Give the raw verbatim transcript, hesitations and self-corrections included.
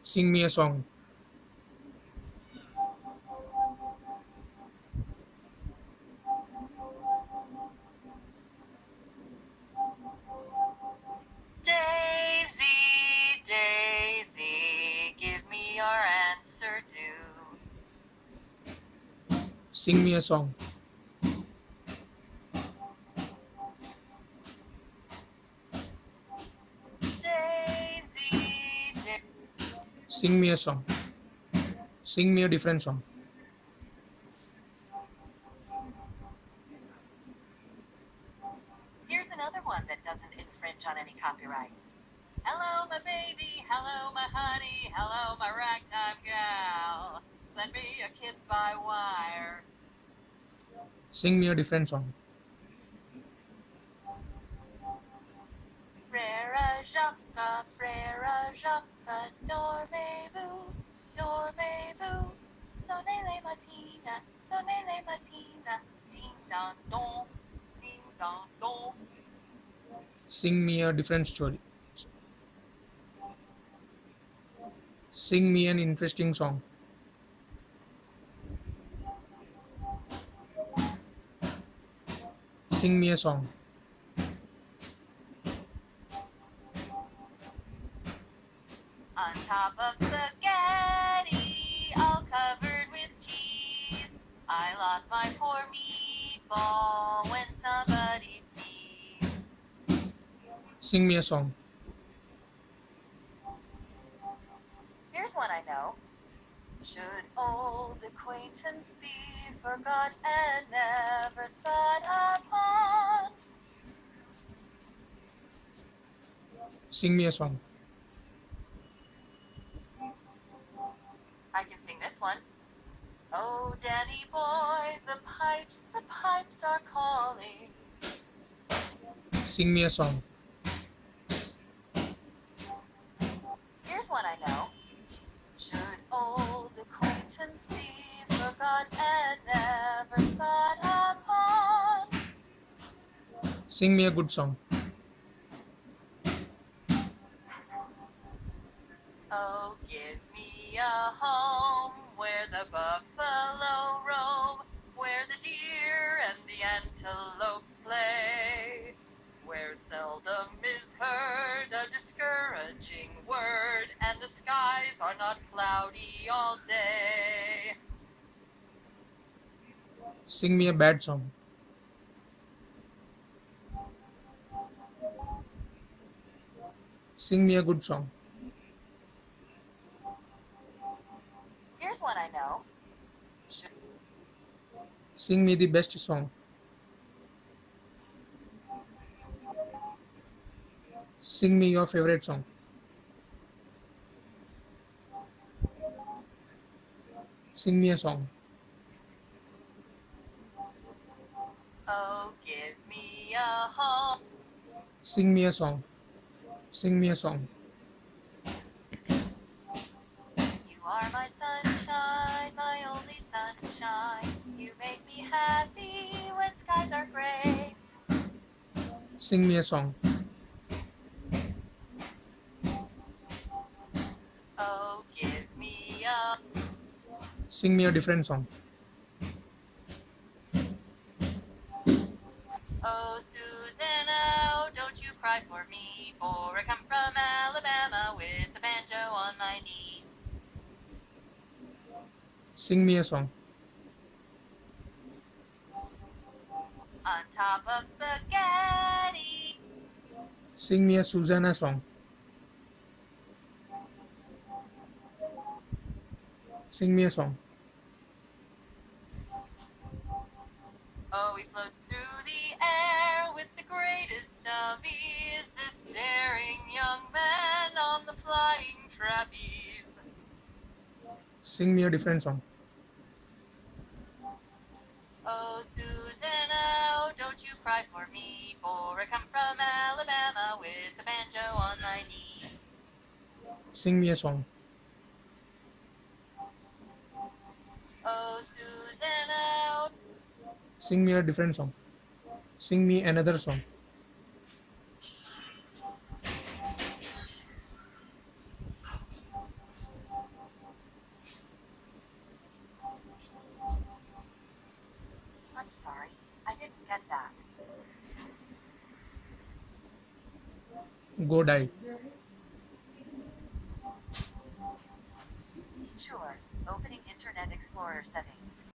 Sing me a song. Daisy, Daisy, give me your answer due. Sing me a song. Daisy, da- Sing me a song. Sing me a different song. Here's another one that doesn't infringe on any copyrights. Hello, my baby, hello, my honey, hello, my ragtime gal. Send me a kiss by wire. Sing me a different song. Frère Jacques, Frère Jacques, dormez-vous, dormez-vous. Sonnez les matines, sonnez les matines, ding dong dong, ding dong dong. Sing me a different story. Sing me an interesting song. Sing me a song. On top of spaghetti, all covered with cheese, I lost my poor meatball when somebody sneezed. Sing me a song. Here's one I know. Should old acquaintance be forgot and never thought upon? Sing me a song. I can sing this one. Oh, Danny boy, the pipes, the pipes are calling. Sing me a song. Here's one I know. Should old acquaintance be forgot and never thought upon? Sing me a good song. Oh, give me a home where the buffalo roam, where the deer and the antelope play, where seldom is heard a discouraging word, and the skies are not cloudy all day. Sing me a bad song. Sing me a good song. Here's one I know. Should Sing me the best song. Sing me your favorite song. Sing me a song. Oh, give me a home. Sing me a song. Sing me a song. You are my sunshine, my only sunshine. You make me happy when skies are gray. Sing me a song. Oh, give me a... Sing me a different song. Oh, Susanna, don't you cry for me, for I come from Alabama with the banjo on my knee. Sing me a song. On top of spaghetti. Sing me a Susanna song. Sing me a song. Oh, he floats through the air with the greatest of ease, this daring young man on the flying trapeze. Sing me a different song. Oh, Susanna, don't you cry for me, for I come from Alabama with the banjo on my knee. Sing me a song. Oh, Susanna. Sing me a different song. Sing me another song. Get that. Go die. Sure. Opening Internet Explorer settings.